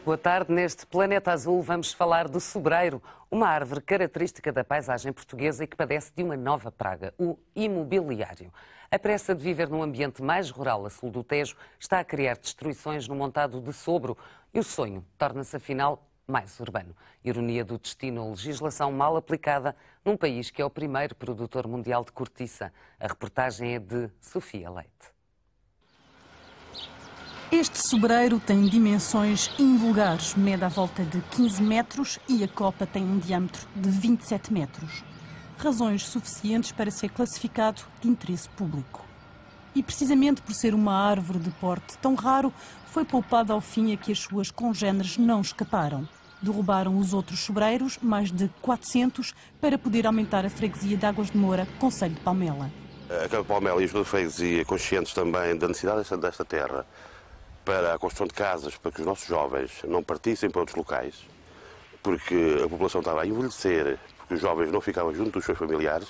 Boa tarde. Neste Planeta Azul vamos falar do sobreiro, uma árvore característica da paisagem portuguesa e que padece de uma nova praga, o imobiliário. A pressa de viver num ambiente mais rural a sul do Tejo está a criar destruições no montado de Sobro e o sonho torna-se afinal mais urbano. Ironia do destino, a legislação mal aplicada num país que é o primeiro produtor mundial de cortiça. A reportagem é de Sofia Leite. Este sobreiro tem dimensões invulgares, mede à volta de 15 metros e a copa tem um diâmetro de 27 metros. Razões suficientes para ser classificado de interesse público. E precisamente por ser uma árvore de porte tão raro, foi poupada ao fim a que as suas congêneres não escaparam. Derrubaram os outros sobreiros, mais de 400, para poder aumentar a freguesia de Águas de Moura, concelho de Palmela. A Câmara de Palmela e os da freguesia, conscientes também da necessidade desta terra, para a construção de casas, para que os nossos jovens não partissem para outros locais, porque a população estava a envelhecer, porque os jovens não ficavam junto dos seus familiares,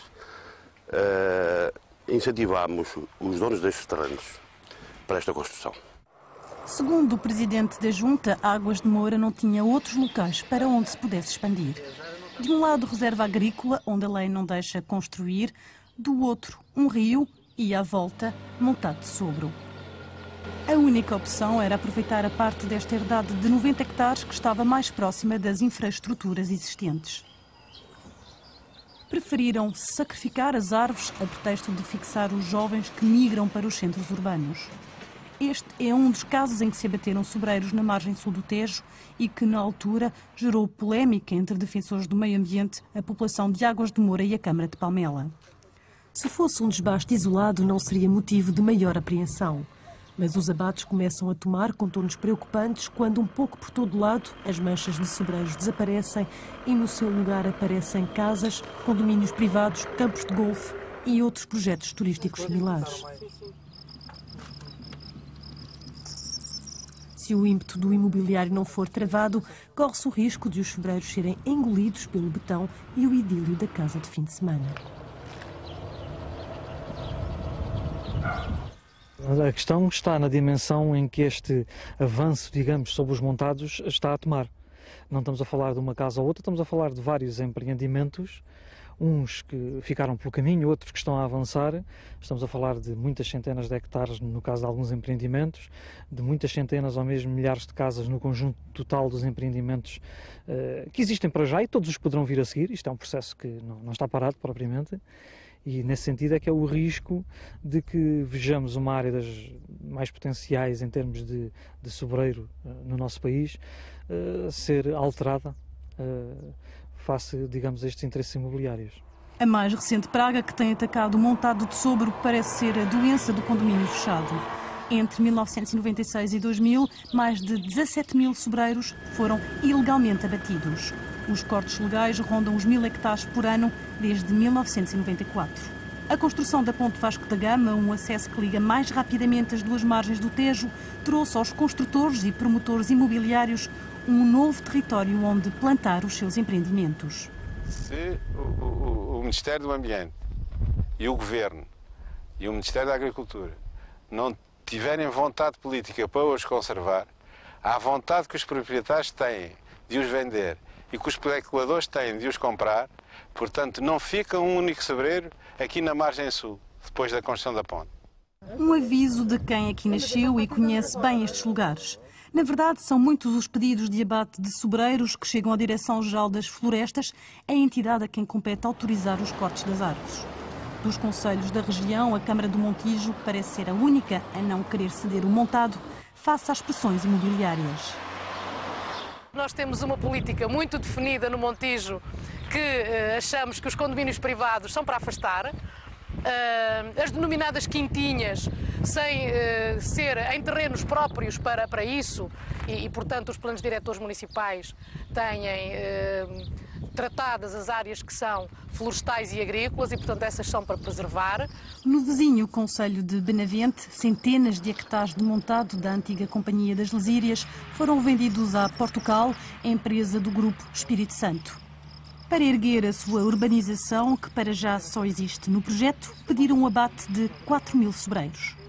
incentivámos os donos destes terrenos para esta construção. Segundo o presidente da Junta, Águas de Moura não tinha outros locais para onde se pudesse expandir. De um lado, reserva agrícola, onde a lei não deixa construir, do outro, um rio e, à volta, montado de Sobro. A única opção era aproveitar a parte desta herdade de 90 hectares que estava mais próxima das infraestruturas existentes. Preferiram sacrificar as árvores a pretexto de fixar os jovens que migram para os centros urbanos. Este é um dos casos em que se abateram sobreiros na margem sul do Tejo e que, na altura, gerou polémica entre defensores do meio ambiente, a população de Águas de Moura e a Câmara de Palmela. Se fosse um desbaste isolado, não seria motivo de maior apreensão. Mas os abates começam a tomar contornos preocupantes quando, um pouco por todo lado, as manchas de sobreiros desaparecem e no seu lugar aparecem casas, condomínios privados, campos de golfe e outros projetos turísticos similares. Se o ímpeto do imobiliário não for travado, corre-se o risco de os sobreiros serem engolidos pelo betão e o idílio da casa de fim de semana. A questão está na dimensão em que este avanço, digamos, sobre os montados está a tomar. Não estamos a falar de uma casa ou outra, estamos a falar de vários empreendimentos, uns que ficaram pelo caminho, outros que estão a avançar. Estamos a falar de muitas centenas de hectares no caso de alguns empreendimentos, de muitas centenas ou mesmo milhares de casas no conjunto total dos empreendimentos que existem para já e todos os poderão vir a seguir. Isto é um processo que não está parado propriamente. E, nesse sentido, é que é o risco de que vejamos uma área das mais potenciais em termos de sobreiro no nosso país ser alterada face, digamos, a estes interesses imobiliários. A mais recente praga que tem atacado o montado de Sobro parece ser a doença do condomínio fechado. Entre 1996 e 2000, mais de 17 mil sobreiros foram ilegalmente abatidos. Os cortes legais rondam os 1000 hectares por ano desde 1994. A construção da Ponte Vasco da Gama, um acesso que liga mais rapidamente as duas margens do Tejo, trouxe aos construtores e promotores imobiliários um novo território onde plantar os seus empreendimentos. Se o Ministério do Ambiente e o Governo e o Ministério da Agricultura não tiverem vontade política para os conservar, há vontade que os proprietários têm de os vender e que os especuladores têm de os comprar, portanto não fica um único sobreiro aqui na margem sul, depois da construção da ponte. Um aviso de quem aqui nasceu e conhece bem estes lugares. Na verdade, são muitos os pedidos de abate de sobreiros que chegam à Direção-Geral das Florestas, a entidade a quem compete autorizar os cortes das árvores. Dos concelhos da região, a Câmara do Montijo parece ser a única a não querer ceder o montado face às pressões imobiliárias. Nós temos uma política muito definida no Montijo que achamos que os condomínios privados são para afastar. As denominadas quintinhas, sem ser em terrenos próprios para isso, e portanto os planos diretores municipais têm tratadas as áreas que são florestais e agrícolas e portanto essas são para preservar. No vizinho concelho de Benavente, centenas de hectares de montado da antiga Companhia das Lesírias foram vendidos à Portugal, empresa do Grupo Espírito Santo. Para erguer a sua urbanização, que para já só existe no projeto, pediram um abate de 4 mil sobreiros.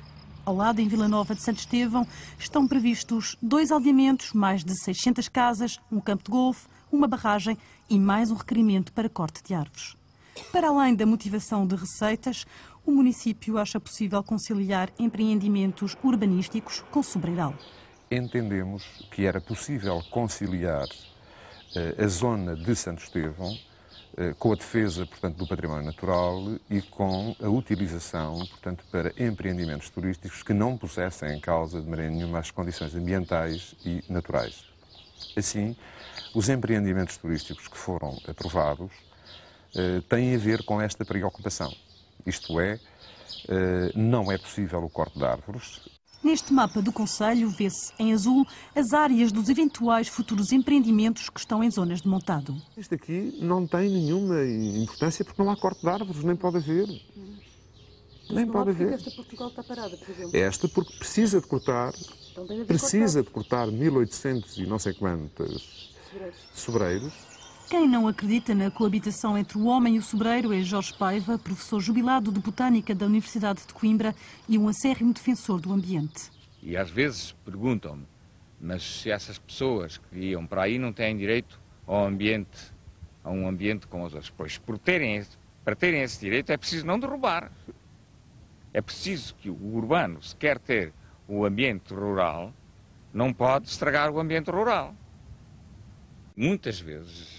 Ao lado, em Vila Nova de Santo Estevão, estão previstos 2 aldeamentos, mais de 600 casas, um campo de golfe, uma barragem e mais um requerimento para corte de árvores. Para além da motivação de receitas, o município acha possível conciliar empreendimentos urbanísticos com sobreiral. Entendemos que era possível conciliar a zona de Santo Estevão com a defesa, portanto, do património natural e com a utilização, portanto, para empreendimentos turísticos que não pusessem em causa de maneira nenhuma as condições ambientais e naturais. Assim, os empreendimentos turísticos que foram aprovados têm a ver com esta preocupação. Isto é, não é possível o corte de árvores. Neste mapa do concelho vê-se em azul as áreas dos eventuais futuros empreendimentos que estão em zonas de montado. Isto aqui não tem nenhuma importância porque não há corte de árvores, nem pode haver. Nem pode haver. Esta Portugal está parada, por exemplo? Esta porque precisa de cortar, precisa de cortar 1800 e não sei quantos sobreiros. Quem não acredita na coabitação entre o homem e o sobreiro é Jorge Paiva, professor jubilado de Botânica da Universidade de Coimbra e um acérrimo defensor do ambiente. E às vezes perguntam-me, mas se essas pessoas que iam para aí não têm direito ao ambiente, a um ambiente como os outros? Pois, para terem esse direito é preciso não derrubar. É preciso que o urbano, se quer ter o ambiente rural, não pode estragar o ambiente rural. Muitas vezes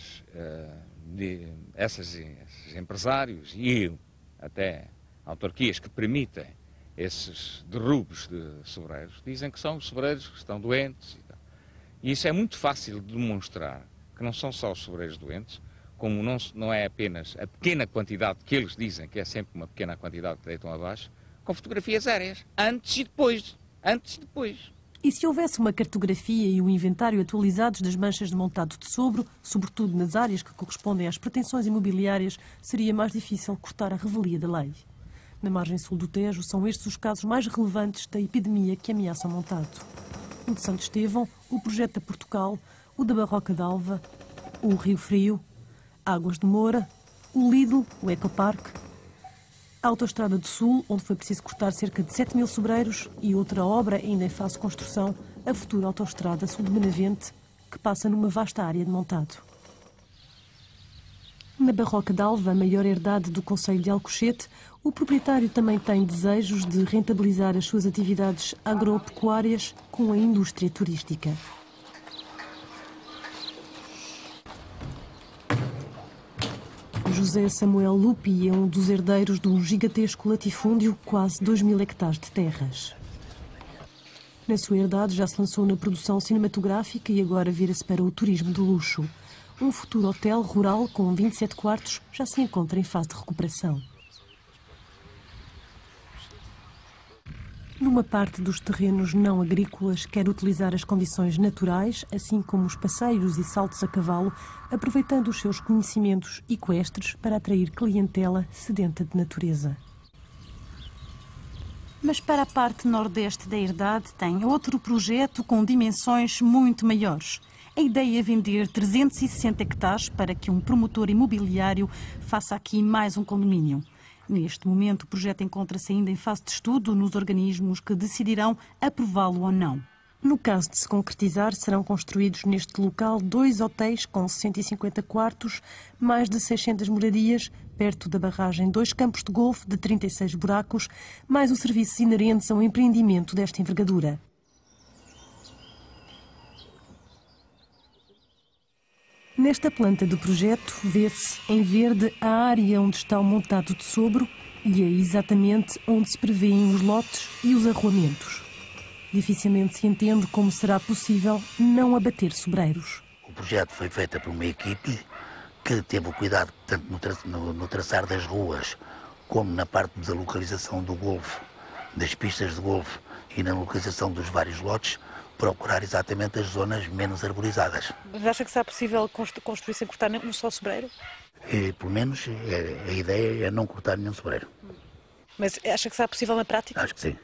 esses empresários e até autarquias que permitem esses derrubos de sobreiros dizem que são os sobreiros que estão doentes. E isso é muito fácil de demonstrar, que não são só os sobreiros doentes, como não é apenas a pequena quantidade que eles dizem, que é sempre uma pequena quantidade que deitam abaixo, com fotografias aéreas, antes e depois. Antes e depois. E se houvesse uma cartografia e um inventário atualizados das manchas de montado de sobro, sobretudo nas áreas que correspondem às pretensões imobiliárias, seria mais difícil cortar a revelia da lei. Na margem sul do Tejo, são estes os casos mais relevantes da epidemia que ameaça o montado. O de Santo Estevão, o projeto da Portugal, o da Barroca d'Alva, o Rio Frio, Águas de Moura, o Lidl, o Ecoparque, a Autostrada do Sul, onde foi preciso cortar cerca de 7.000 sobreiros, e outra obra ainda em fase de construção, a futura Autostrada Sul de Benavente, que passa numa vasta área de montado. Na Barroca d'Alva, a maior herdade do concelho de Alcochete, o proprietário também tem desejos de rentabilizar as suas atividades agropecuárias com a indústria turística. José Samuel Lupi é um dos herdeiros de um gigantesco latifúndio, quase 2.000 hectares de terras. Na sua herdade já se lançou na produção cinematográfica e agora vira-se para o turismo de luxo. Um futuro hotel rural com 27 quartos já se encontra em fase de recuperação. Numa parte dos terrenos não agrícolas, quer utilizar as condições naturais, assim como os passeios e saltos a cavalo, aproveitando os seus conhecimentos equestres para atrair clientela sedenta de natureza. Mas para a parte nordeste da herdade tem outro projeto com dimensões muito maiores. A ideia é vender 360 hectares para que um promotor imobiliário faça aqui mais um condomínio. Neste momento, o projeto encontra-se ainda em fase de estudo nos organismos que decidirão aprová-lo ou não. No caso de se concretizar, serão construídos neste local 2 hotéis com 150 quartos, mais de 600 moradias, perto da barragem 2 campos de golfe de 36 buracos, mais os serviços inerentes a um empreendimento desta envergadura. Nesta planta do projeto, vê-se em verde a área onde está o montado de sobro e é exatamente onde se prevêem os lotes e os arruamentos. Dificilmente se entende como será possível não abater sobreiros. O projeto foi feito por uma equipe que teve o cuidado, tanto no traçar das ruas, como na parte da localização do golfe, das pistas de golfe e na localização dos vários lotes, procurar exatamente as zonas menos arborizadas. Mas acha que será possível construir sem cortar um só sobreiro? Pelo menos a ideia é não cortar nenhum sobreiro. Mas acha que será possível na prática? Acho que sim.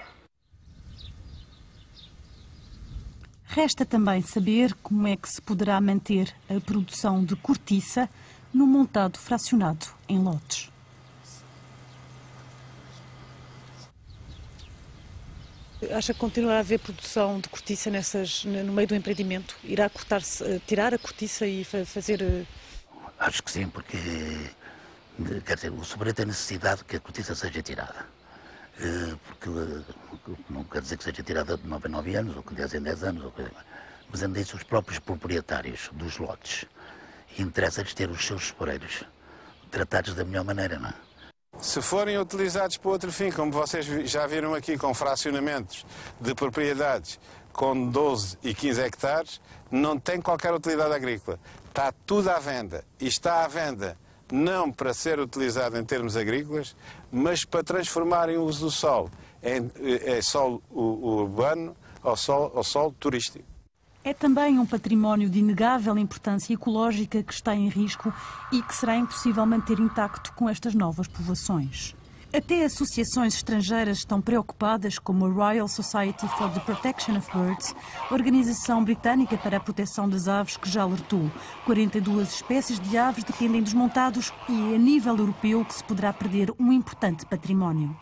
Resta também saber como é que se poderá manter a produção de cortiça no montado fracionado em lotes. Acha que continuará a haver produção de cortiça no meio do empreendimento? Irá tirar a cortiça e fazer... Acho que sim, porque quer dizer, o sobreiro tem necessidade que a cortiça seja tirada. Porque não quer dizer que seja tirada de 9 em 9 anos, ou que 10 em 10 anos, mas andem os próprios proprietários dos lotes. E interessa-lhes ter os seus sobreiros tratados da melhor maneira, não é? Se forem utilizados para outro fim, como vocês já viram aqui, com fracionamentos de propriedades com 12 e 15 hectares, não tem qualquer utilidade agrícola. Está tudo à venda. E está à venda não para ser utilizado em termos agrícolas, mas para transformarem o uso do solo em solo urbano ou solo turístico. É também um património de inegável importância ecológica que está em risco e que será impossível manter intacto com estas novas povoações. Até associações estrangeiras estão preocupadas, como a Royal Society for the Protection of Birds, a organização britânica para a proteção das aves, que já alertou. 42 espécies de aves dependem dos montados e é a nível europeu que se poderá perder um importante património.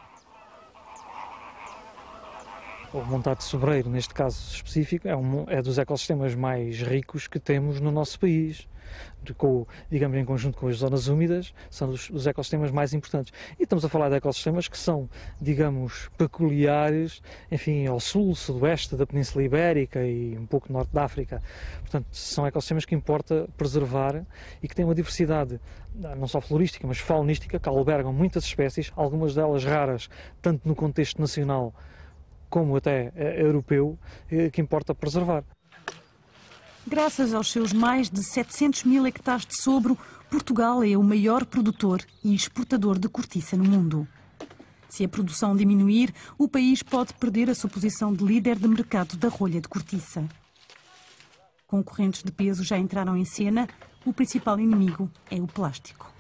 O montado de sobreiro, neste caso específico, é dos ecossistemas mais ricos que temos no nosso país. Digamos, em conjunto com as zonas úmidas, são os ecossistemas mais importantes. E estamos a falar de ecossistemas que são, digamos, peculiares, enfim, ao sul, sudoeste da Península Ibérica e um pouco norte da África. Portanto, são ecossistemas que importa preservar e que têm uma diversidade, não só florística, mas faunística, que albergam muitas espécies, algumas delas raras, tanto no contexto nacional como até europeu, que importa preservar. Graças aos seus mais de 700 mil hectares de sobro, Portugal é o maior produtor e exportador de cortiça no mundo. Se a produção diminuir, o país pode perder a sua posição de líder de mercado da rolha de cortiça. Concorrentes de peso já entraram em cena. O principal inimigo é o plástico.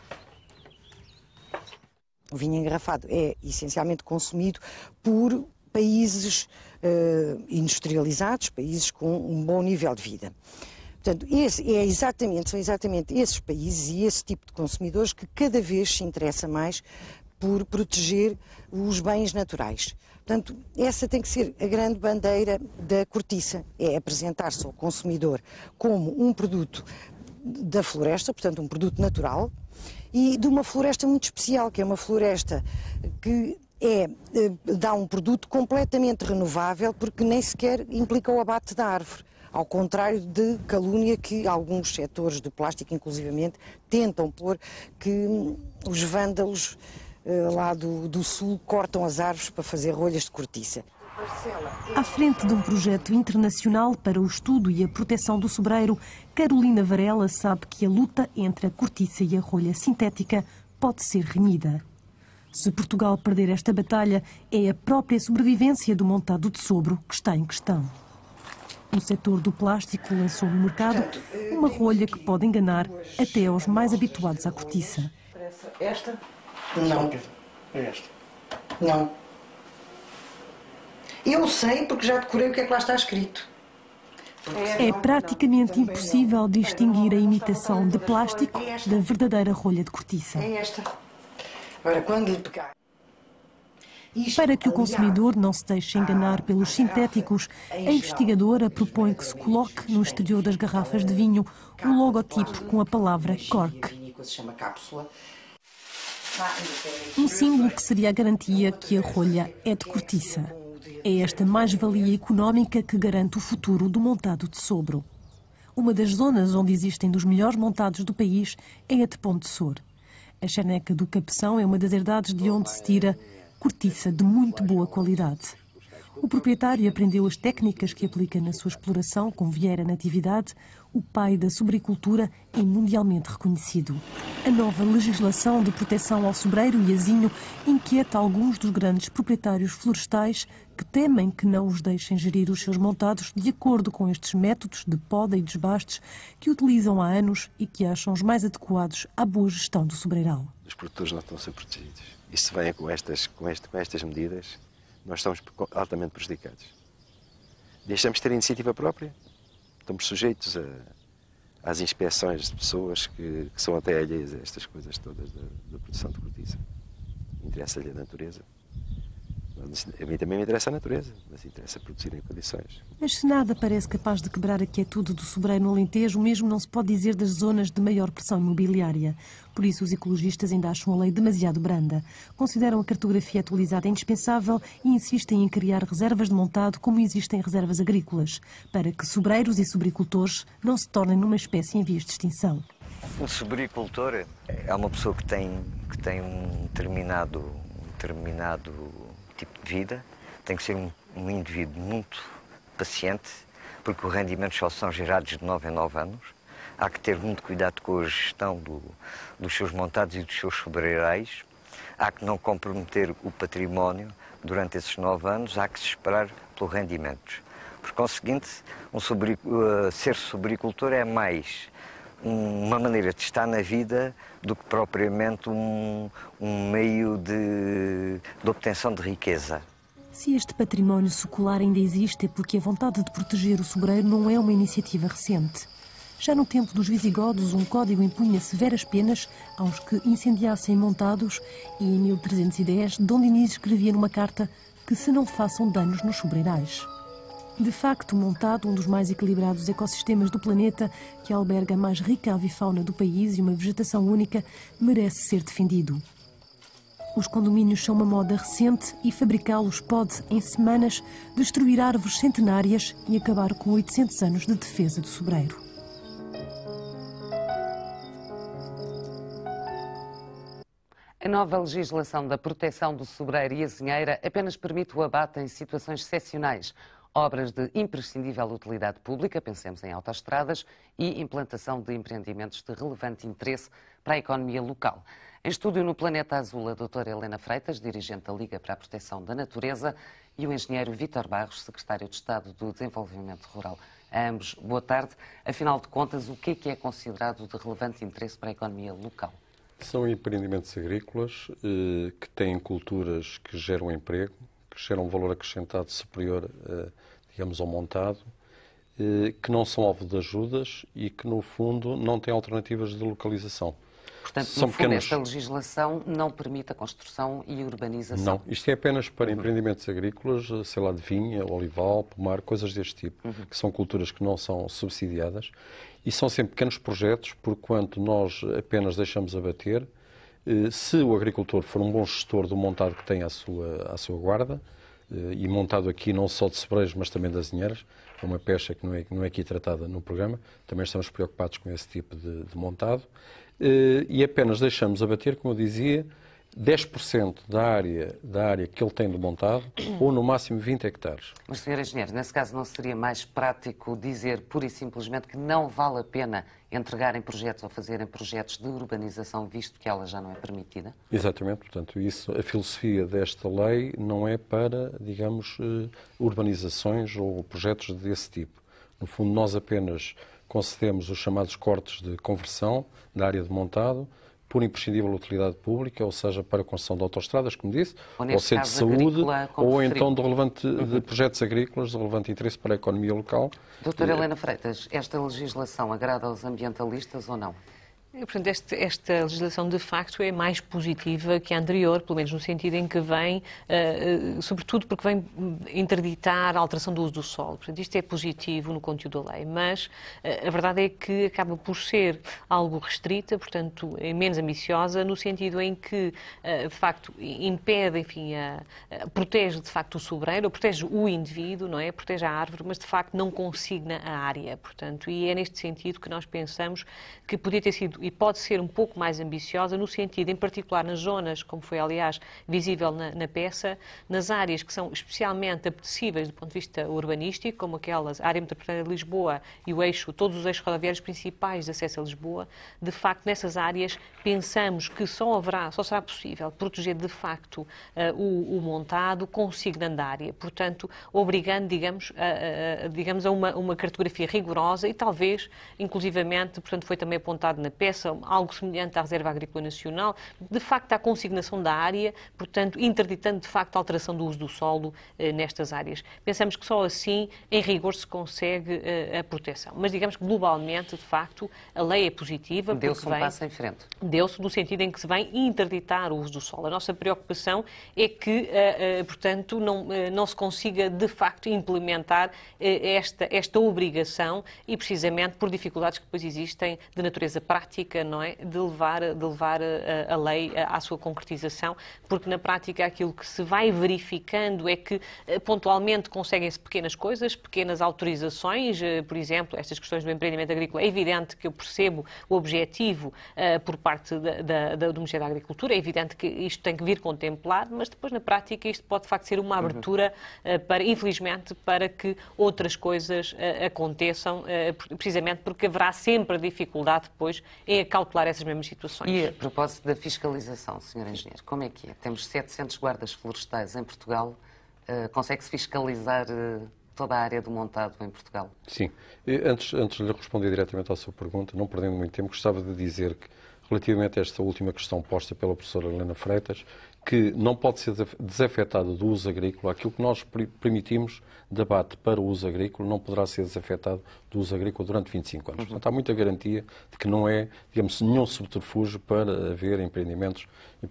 O vinho engarrafado é essencialmente consumido por países industrializados, países com um bom nível de vida. Portanto, são exatamente esses países e esse tipo de consumidores que cada vez se interessa mais por proteger os bens naturais. Portanto, essa tem que ser a grande bandeira da cortiça, é apresentar-se ao consumidor como um produto da floresta, portanto um produto natural, e de uma floresta muito especial, que é uma floresta que dá um produto completamente renovável, porque nem sequer implica o abate da árvore, ao contrário de calúnia que alguns setores de plástico, inclusivamente, tentam pôr, que os vândalos lá do sul cortam as árvores para fazer rolhas de cortiça. À frente de um projeto internacional para o estudo e a proteção do sobreiro, Carolina Varela sabe que a luta entre a cortiça e a rolha sintética pode ser renhida. Se Portugal perder esta batalha, é a própria sobrevivência do montado de sobro que está em questão. O setor do plástico lançou no mercado uma rolha que pode enganar até aos mais habituados à cortiça. Esta? Não. É esta? Não. Eu sei porque já decorei o que é que lá está escrito. É praticamente impossível distinguir a imitação de plástico da verdadeira rolha de cortiça. É esta. Agora, quando lhe pegar... Para que o consumidor não se deixe enganar pelos sintéticos, a investigadora propõe que se coloque no exterior das garrafas de vinho um logotipo com a palavra cork. Um símbolo que seria a garantia que a rolha é de cortiça. É esta mais-valia económica que garante o futuro do montado de sobro. Uma das zonas onde existem dos melhores montados do país é a de Ponte Sor. A charneca do Cabeção é uma das herdades de onde se tira cortiça de muito boa qualidade. O proprietário aprendeu as técnicas que aplica na sua exploração com Vieira Natividade. O pai da sobreicultura é mundialmente reconhecido. A nova legislação de proteção ao sobreiro e azinho inquieta alguns dos grandes proprietários florestais que temem que não os deixem gerir os seus montados de acordo com estes métodos de poda e desbastes que utilizam há anos e que acham os mais adequados à boa gestão do sobreiral. Os produtores não estão a ser protegidos. E se vêm com estas medidas, nós estamos altamente prejudicados. Deixamos de ter iniciativa própria, estamos sujeitos às inspeções de pessoas que são até alheias a estas coisas todas da produção de cortiça. Interessa-lhe a natureza. A mim também me interessa a natureza, mas interessa produzir em condições. Mas se nada parece capaz de quebrar a quietude do sobreiro no Alentejo, o mesmo não se pode dizer das zonas de maior pressão imobiliária. Por isso, os ecologistas ainda acham a lei demasiado branda. Consideram a cartografia atualizada indispensável e insistem em criar reservas de montado como existem reservas agrícolas, para que sobreiros e sobreicultores não se tornem numa espécie em vias de extinção. Um sobreicultor é uma pessoa que tem um determinado tipo de vida, tem que ser um indivíduo muito paciente, porque os rendimentos só são gerados de 9 em 9 anos. Há que ter muito cuidado com a gestão dos seus montados e dos seus sobreirais. Há que não comprometer o património durante esses 9 anos, há que se esperar pelos rendimentos. Por conseguinte, ser sobreicultor é mais uma maneira de estar na vida do que propriamente um meio de obtenção de riqueza. Se este património secular ainda existe é porque a vontade de proteger o sobreiro não é uma iniciativa recente. Já no tempo dos visigodos, um código impunha severas penas aos que incendiassem montados e em 1310 Dom Dinis escrevia numa carta que se não façam danos nos sobreirais. De facto, o montado, um dos mais equilibrados ecossistemas do planeta, que alberga a mais rica avifauna do país e uma vegetação única, merece ser defendido. Os condomínios são uma moda recente e fabricá-los pode, em semanas, destruir árvores centenárias e acabar com 800 anos de defesa do sobreiro. A nova legislação da proteção do sobreiro e azinheira apenas permite o abate em situações excepcionais. Obras de imprescindível utilidade pública, pensemos em autoestradas, e implantação de empreendimentos de relevante interesse para a economia local. Em estúdio no Planeta Azul, a doutora Helena Freitas, dirigente da Liga para a Proteção da Natureza, e o engenheiro Vítor Barros, secretário de Estado do Desenvolvimento Rural. A ambos, boa tarde. Afinal de contas, o que é considerado de relevante interesse para a economia local? São empreendimentos agrícolas que têm culturas que geram emprego, que geram um valor acrescentado superior, digamos, ao montado, que não são alvo de ajudas e que, no fundo, não têm alternativas de localização. Portanto, no fundo, esta legislação não permite a construção e urbanização? Não, isto é apenas para empreendimentos agrícolas, sei lá, de vinha, olival, pomar, coisas deste tipo, que são culturas que não são subsidiadas e são sempre pequenos projetos, porquanto nós apenas deixamos abater. Se o agricultor for um bom gestor do montado que tem à sua guarda, e montado aqui não só de sobreiros, mas também de azinheiras, é uma pecha que não é aqui tratada no programa, também estamos preocupados com esse tipo de montado, e apenas deixamos abater, como eu dizia, 10% da área que ele tem de montado, ou no máximo 20 hectares. Mas, Sr. Engenheiro, nesse caso não seria mais prático dizer pura e simplesmente que não vale a pena entregarem projetos ou fazerem projetos de urbanização, visto que ela já não é permitida? Exatamente, portanto, a filosofia desta lei não é para, digamos, urbanizações ou projetos desse tipo. No fundo, nós apenas concedemos os chamados cortes de conversão da área de montado, por imprescindível utilidade pública, ou seja, para a construção de autoestradas, como disse, ou centro de saúde, ou então de projetos agrícolas de relevante interesse para a economia local. Doutora Helena Freitas, esta legislação agrada aos ambientalistas ou não? Portanto, esta legislação, de facto, é mais positiva que a anterior, pelo menos no sentido em que vem, sobretudo porque vem interditar a alteração do uso do solo. Portanto, isto é positivo no conteúdo da lei, mas a verdade é que acaba por ser algo restrita, portanto, é menos ambiciosa, no sentido em que, de facto, impede, enfim, protege, de facto, o sobreiro, protege o indivíduo, não é? Protege a árvore, mas, de facto, não consigna a área, portanto, e é neste sentido que nós pensamos que podia ter sido e pode ser um pouco mais ambiciosa, no sentido, em particular, nas zonas, como foi, aliás, visível na peça, nas áreas que são especialmente apetecíveis do ponto de vista urbanístico, como aquelas, a área metropolitana de Lisboa e o eixo, todos os eixos rodoviários principais de acesso a Lisboa, de facto, nessas áreas, pensamos que só será possível proteger, de facto, o montado consignando a área, portanto, obrigando, digamos, a uma cartografia rigorosa e talvez, inclusivamente, portanto, foi também apontado na peça, estabeleça algo semelhante à Reserva Agrícola Nacional, de facto à consignação da área, portanto, interditando de facto a alteração do uso do solo nestas áreas. Pensamos que só assim, em rigor, se consegue a proteção. Mas digamos que globalmente, de facto, a lei é positiva. Deu-se um passo em frente. Deu-se no sentido em que se vai interditar o uso do solo. A nossa preocupação é que, portanto, não se consiga de facto implementar esta obrigação e precisamente por dificuldades que depois existem de natureza prática, não é? De levar a lei à sua concretização, porque na prática aquilo que se vai verificando é que pontualmente conseguem-se pequenas coisas, pequenas autorizações, por exemplo, estas questões do empreendimento agrícola. É evidente que eu percebo o objetivo por parte do Ministério da Agricultura, é evidente que isto tem que vir contemplado, mas depois na prática isto pode de facto ser uma abertura, infelizmente, para que outras coisas aconteçam, precisamente porque haverá sempre dificuldade depois em acautelar essas mesmas situações. E a propósito da fiscalização, Sr. Engenheiro, como é que é? Temos 700 guardas florestais em Portugal, consegue-se fiscalizar toda a área do montado em Portugal? Sim. Antes de lhe responder diretamente à sua pergunta, não perdendo muito tempo, gostava de dizer que, relativamente a esta última questão posta pela professora Helena Freitas, que não pode ser desafetado do uso agrícola, aquilo que nós permitimos debate para o uso agrícola não poderá ser desafetado do uso agrícola durante 25 anos. Portanto, há muita garantia de que não é, digamos, nenhum subterfúgio para haver empreendimentos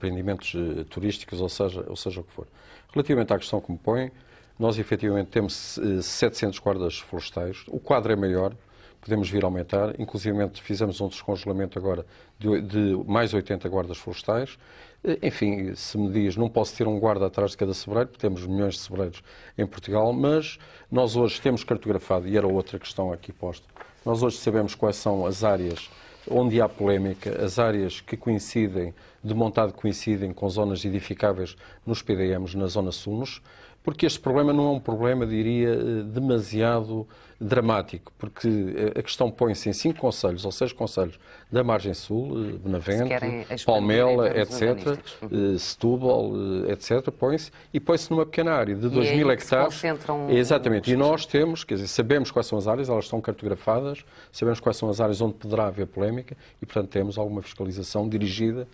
turísticos, ou seja o que for. Relativamente à questão que me põe, nós efetivamente temos 700 guardas florestais, o quadro é maior, podemos vir a aumentar, inclusive fizemos um descongelamento agora de mais 80 guardas florestais. Enfim, se me diz, não posso ter um guarda atrás de cada sobreiro, porque temos milhões de sobreiros em Portugal, mas nós hoje temos cartografado, e era outra questão aqui posta, nós hoje sabemos quais são as áreas onde há polémica, as áreas que coincidem, de montado coincidem com zonas edificáveis nos PDMs, na Zona Sul, porque este problema não é um problema, diria, demasiado dramático, porque a questão põe-se em 5 concelhos ou 6 concelhos da margem sul, Benavente, Palmela, etc., Setúbal, etc., põe-se numa pequena área de 2.000 hectares. Exatamente, e nós temos, quer dizer, sabemos quais são as áreas, elas estão cartografadas, sabemos quais são as áreas onde poderá haver polémica e, portanto, temos alguma fiscalização dirigida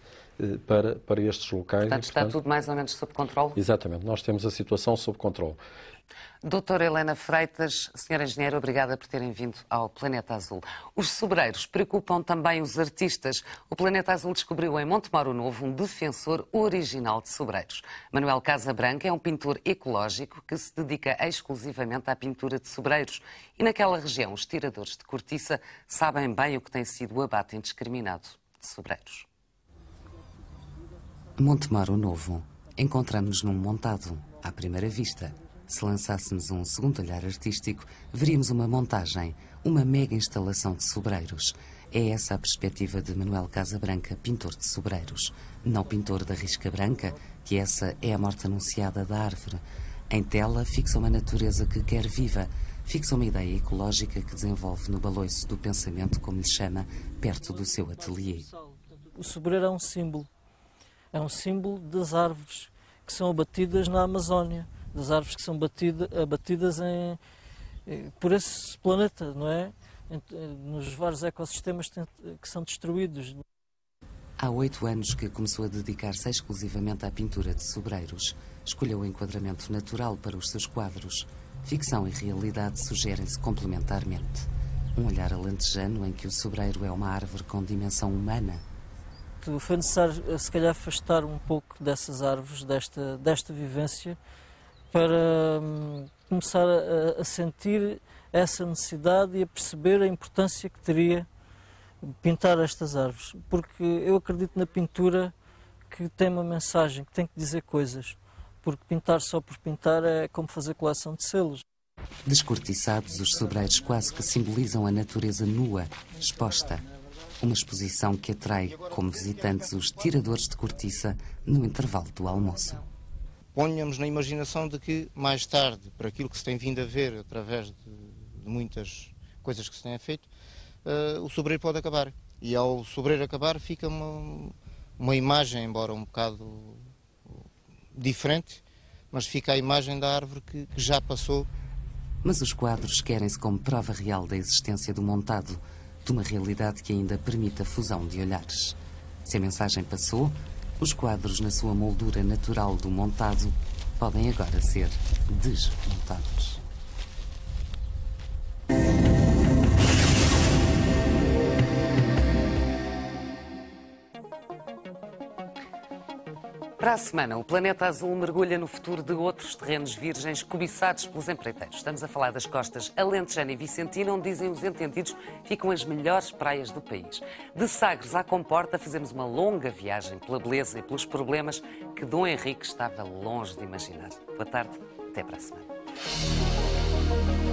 para estes locais. Portanto, está tudo mais ou menos sob controle? Exatamente, nós temos a situação sob controle. Doutora Helena Freitas, Sra. Engenheira, obrigada por terem vindo ao Planeta Azul. Os sobreiros preocupam também os artistas. O Planeta Azul descobriu em Montemoro Novo um defensor original de sobreiros. Manuel Casabranca é um pintor ecológico que se dedica exclusivamente à pintura de sobreiros. E naquela região, os tiradores de cortiça sabem bem o que tem sido o abate indiscriminado de sobreiros. Montemoro Novo. Encontramos-nos num montado, à primeira vista. Se lançássemos um segundo olhar artístico, veríamos uma montagem, uma mega instalação de sobreiros. É essa a perspectiva de Manuel Casabranca, pintor de sobreiros. Não pintor da risca branca, que essa é a morte anunciada da árvore. Em tela, fixa uma natureza que quer viva, fixa uma ideia ecológica que desenvolve no baloiço do pensamento, como lhe chama, perto do seu ateliê. O sobreiro é um símbolo. É um símbolo das árvores que são abatidas na Amazónia, das árvores que são abatidas por esse planeta, não é? Nos vários ecossistemas que são destruídos. Há 8 anos que começou a dedicar-se exclusivamente à pintura de sobreiros. Escolheu o enquadramento natural para os seus quadros. Ficção e realidade sugerem-se complementarmente. Um olhar alentejano em que o sobreiro é uma árvore com dimensão humana. Foi necessário, se calhar, afastar um pouco dessas árvores, desta vivência, para começar a sentir essa necessidade e a perceber a importância que teria pintar estas árvores. Porque eu acredito na pintura que tem uma mensagem, que tem que dizer coisas. Porque pintar só por pintar é como fazer coleção de selos. Descortiçados, os sobreiros quase que simbolizam a natureza nua, exposta. Uma exposição que atrai como visitantes os tiradores de cortiça no intervalo do almoço. Ponhamos na imaginação de que, mais tarde, por aquilo que se tem vindo a ver através de muitas coisas que se têm feito, o sobreiro pode acabar. E ao sobreiro acabar fica uma imagem, embora um bocado diferente, mas fica a imagem da árvore que já passou. Mas os quadros querem-se como prova real da existência do montado. de uma realidade que ainda permite a fusão de olhares. Se a mensagem passou, os quadros na sua moldura natural do montado podem agora ser desmontados. Para a semana, o Planeta Azul mergulha no futuro de outros terrenos virgens cobiçados pelos empreiteiros. Estamos a falar das costas alentejana e vicentina, onde, dizem os entendidos, ficam as melhores praias do país. De Sagres à Comporta, fizemos uma longa viagem pela beleza e pelos problemas que Dom Henrique estava longe de imaginar. Boa tarde, até para a semana.